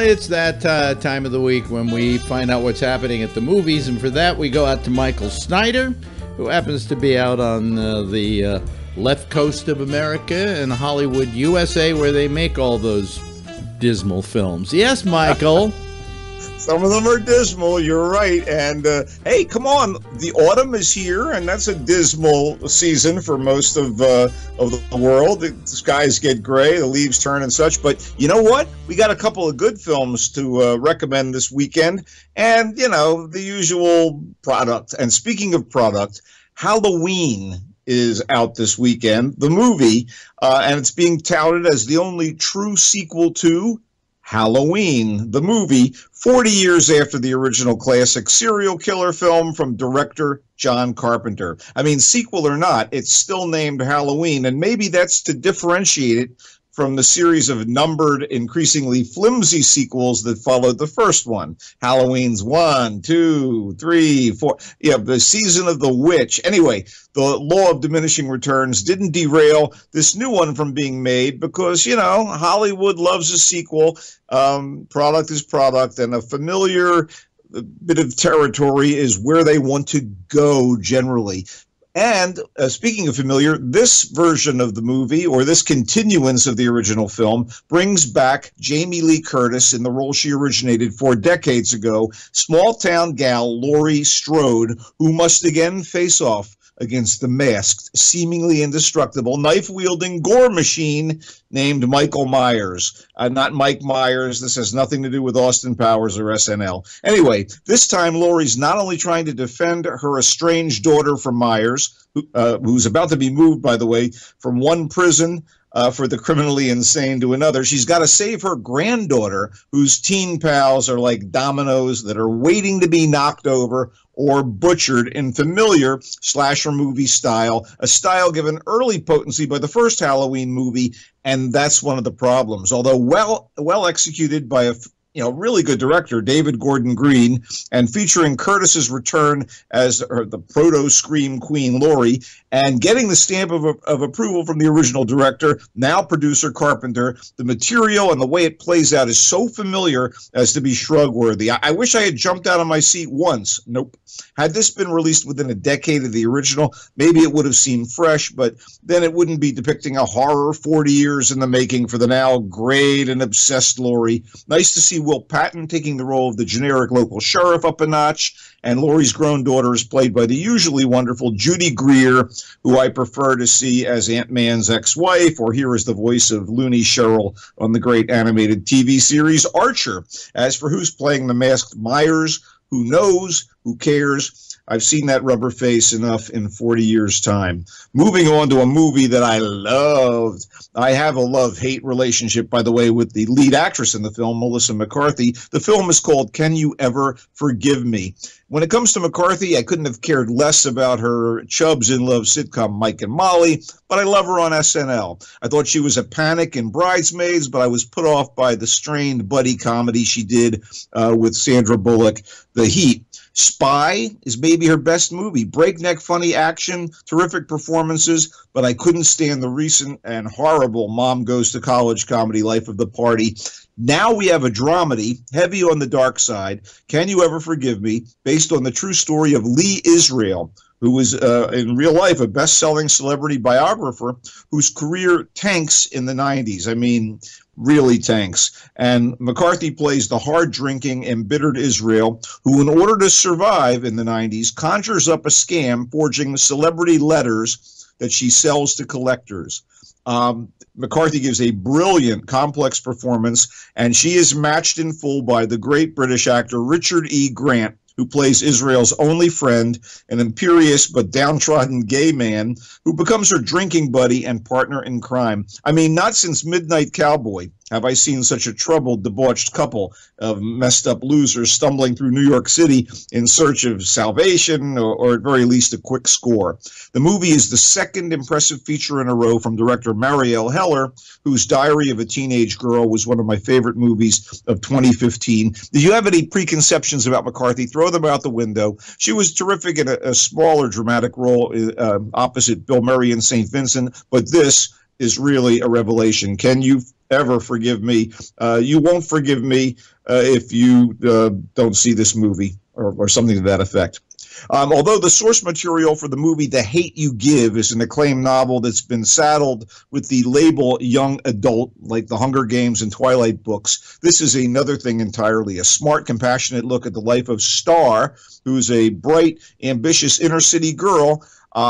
it's that time of the week when we find out what's happening at the movies, and for that we go out to Michael Snyder, who happens to be out on the left coast of America in Hollywood, USA, where they make all those dismal films. Yes, Michael. Some of them are dismal, you're right. And hey, come on, the autumn is here, and that's a dismal season for most of the world. The skies get gray, the leaves turn and such. But you know what? We got a couple of good films to recommend this weekend, and, you know, the usual product. And speaking of product, Halloween is out this weekend, the movie, and it's being touted as the only true sequel to Halloween, the movie, 40 years after the original classic serial killer film from director John Carpenter. I mean, sequel or not, it's still named Halloween, and maybe that's to differentiate it from the series of numbered, increasingly flimsy sequels that followed the first one. Halloween's 1, 2, 3, 4. Yeah, the Season of the Witch. Anyway, the law of diminishing returns didn't derail this new one from being made because, you know, Hollywood loves a sequel. Product is product, and a familiar bit of territory is where they want to go generally. And speaking of familiar, this version of the movie, or this continuance of the original film, brings back Jamie Lee Curtis in the role she originated 4 decades ago, small-town gal Laurie Strode, who must again face off against the masked, seemingly indestructible, knife-wielding gore machine named Michael Myers. Not Mike Myers. This has nothing to do with Austin Powers or SNL. Anyway, this time Laurie's not only trying to defend her estranged daughter from Myers, who's about to be moved, by the way, from one prison for the criminally insane to another. She's got to save her granddaughter, whose teen pals are like dominoes that are waiting to be knocked over or butchered in familiar slasher movie style, a style given early potency by the first Halloween movie, and that's one of the problems. Although well executed by a really good director, David Gordon Green, and featuring Curtis's return as the proto-Scream Queen Laurie, and getting the stamp of approval from the original director, now producer Carpenter, the material and the way it plays out is so familiar as to be shrug-worthy. I wish I had jumped out of my seat once. Nope. Had this been released within a decade of the original, maybe it would have seemed fresh, but then it wouldn't be depicting a horror 40 years in the making for the now great and obsessed Laurie. Nice to see Will Patton taking the role of the generic local sheriff up a notch, and Laurie's grown daughter is played by the usually wonderful Judy Greer, who I prefer to see as Ant-Man's ex-wife, or here as the voice of Looney Cheryl on the great animated TV series Archer. As for who's playing the masked Myers, who knows, who cares? I've seen that rubber face enough in 40 years' time. Moving on to a movie that I loved. I have a love-hate relationship, by the way, with the lead actress in the film, Melissa McCarthy. The film is called Can You Ever Forgive Me? When it comes to McCarthy, I couldn't have cared less about her Chubbs in Love sitcom Mike and Molly, but I love her on SNL. I thought she was a panic in Bridesmaids, but I was put off by the strained buddy comedy she did with Sandra Bullock, The Heat. Spy is maybe her best movie. Breakneck funny action, terrific performances, but I couldn't stand the recent and horrible Mom Goes to College comedy Life of the Party. Now we have a dramedy, heavy on the dark side, Can You Ever Forgive Me?, based on the true story of Lee Israel, who was in real life a best-selling celebrity biographer whose career tanks in the 90s. I mean, really tanks. And McCarthy plays the hard-drinking, embittered Israel, who, in order to survive in the 90s, conjures up a scam forging celebrity letters that she sells to collectors. McCarthy gives a brilliant, complex performance, and she is matched in full by the great British actor Richard E. Grant, who plays Israel's only friend, an imperious but downtrodden gay man who becomes her drinking buddy and partner in crime. I mean, not since Midnight Cowboy have I seen such a troubled, debauched couple of messed-up losers stumbling through New York City in search of salvation or at very least a quick score. The movie is the second impressive feature in a row from director Marielle Heller, whose Diary of a Teenage Girl was one of my favorite movies of 2015. Do you have any preconceptions about McCarthy? Throw them out the window. She was terrific in a smaller dramatic role opposite Bill Murray in St. Vincent, but this is really a revelation. Can You ever forgive me. You won't forgive me if you don't see this movie or something to that effect. Although the source material for the movie The Hate You Give is an acclaimed novel that's been saddled with the label young adult, like the Hunger Games and Twilight books, this is another thing entirely. A smart, compassionate look at the life of Star, who's a bright, ambitious inner-city girl,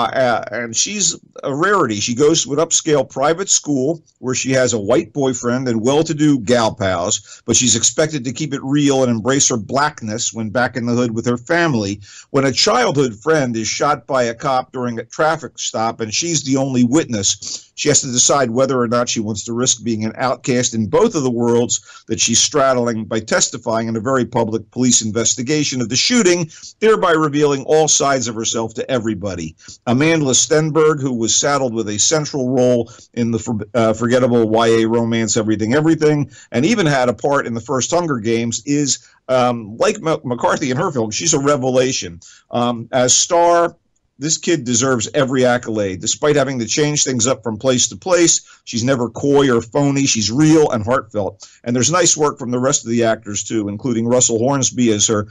and she's a rarity. She goes to an upscale private school where she has a white boyfriend and well-to-do gal pals, but she's expected to keep it real and embrace her blackness when back in the hood with her family. When a childhood friend is shot by a cop during a traffic stop and she's the only witness, she has to decide whether or not she wants to risk being an outcast in both of the worlds that she's straddling by testifying in a very public police investigation of the shooting, thereby revealing all sides of herself to everybody. Amanda Stenberg, who was saddled with a central role in the forgettable YA romance Everything, Everything, and even had a part in the first Hunger Games, is, like McCarthy in her film, she's a revelation. As Star, this kid deserves every accolade. Despite having to change things up from place to place, she's never coy or phony. She's real and heartfelt. And there's nice work from the rest of the actors, too, including Russell Hornsby as her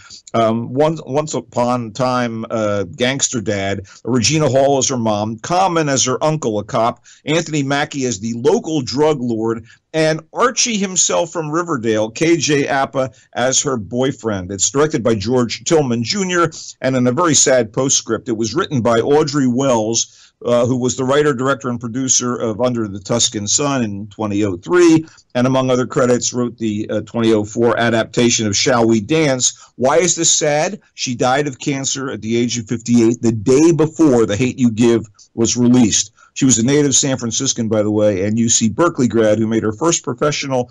once upon a time gangster dad, Regina Hall as her mom, Common as her uncle, a cop, Anthony Mackie as the local drug lord, and Archie himself from Riverdale, KJ Apa, as her boyfriend. It's directed by George Tillman Jr., and in a very sad postscript, it was written by Audrey Wells, who was the writer, director, and producer of Under the Tuscan Sun in 2003, and among other credits, wrote the 2004 adaptation of Shall We Dance. Why is this sad? She died of cancer at the age of 58, the day before The Hate You Give was released. She was a native San Franciscan, by the way, and UC Berkeley grad who made her first professional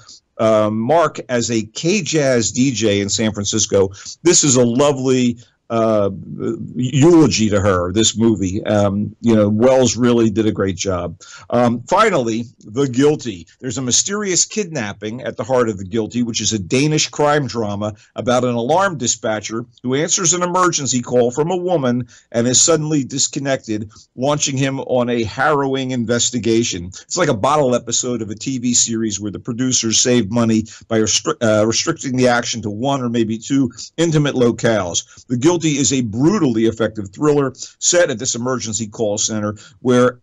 mark as a K-Jazz DJ in San Francisco. This is a lovely eulogy to her, this movie. Wells really did a great job. Finally, The Guilty. There's a mysterious kidnapping at the heart of The Guilty, which is a Danish crime drama about an alarm dispatcher who answers an emergency call from a woman and is suddenly disconnected, launching him on a harrowing investigation. It's like a bottle episode of a TV series where the producers save money by restricting the action to one or maybe two intimate locales. The Guilty is a brutally effective thriller set at this emergency call center where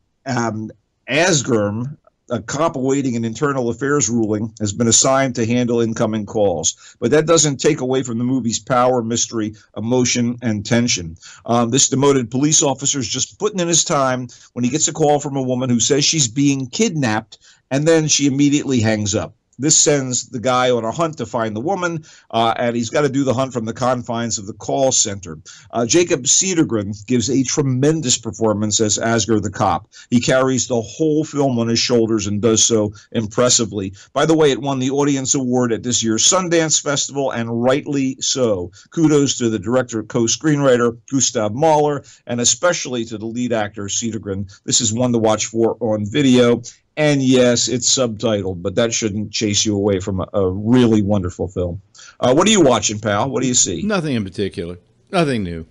Asgrim, a cop awaiting an internal affairs ruling, has been assigned to handle incoming calls. But that doesn't take away from the movie's power, mystery, emotion, and tension. This demoted police officer is just putting in his time when he gets a call from a woman who says she's being kidnapped, and then she immediately hangs up. This sends the guy on a hunt to find the woman, and he's got to do the hunt from the confines of the call center. Jacob Cedergren gives a tremendous performance as Asger the cop. He carries the whole film on his shoulders and does so impressively. By the way, it won the Audience Award at this year's Sundance Festival, and rightly so. Kudos to the director, co-screenwriter Gustav Mahler, and especially to the lead actor, Cedergren. This is one to watch for on video. And yes, it's subtitled, but that shouldn't chase you away from a really wonderful film. What are you watching, pal? What do you see? Nothing in particular. Nothing new.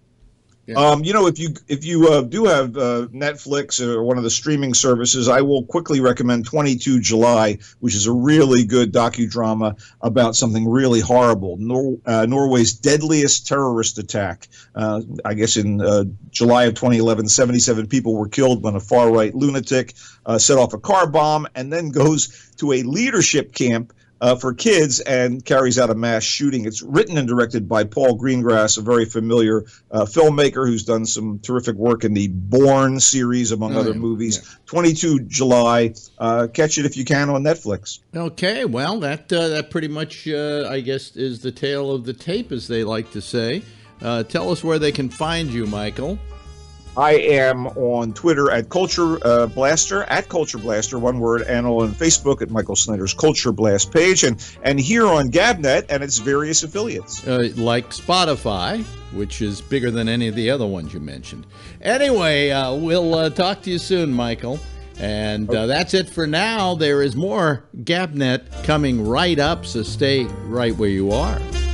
Yeah. If you do have Netflix or one of the streaming services, I will quickly recommend 22 July, which is a really good docudrama about something really horrible. Norway's deadliest terrorist attack. I guess in July of 2011, 77 people were killed when a far-right lunatic set off a car bomb and then goes to a leadership camp for kids and carries out a mass shooting. It's written and directed by Paul Greengrass, a very familiar filmmaker who's done some terrific work in the Bourne series, among other movies. Yeah. 22 July. Catch it if you can on Netflix. Okay, well, that pretty much, I guess, is the tale of the tape, as they like to say. Tell us where they can find you, Michael. I am on Twitter at Culture Blaster, one word, and on Facebook at Michael Snyder's Culture Blast page, and here on GABNet and its various affiliates. Like Spotify, which is bigger than any of the other ones you mentioned. Anyway, we'll talk to you soon, Michael. And that's it for now. There is more GABNet coming right up, so stay right where you are.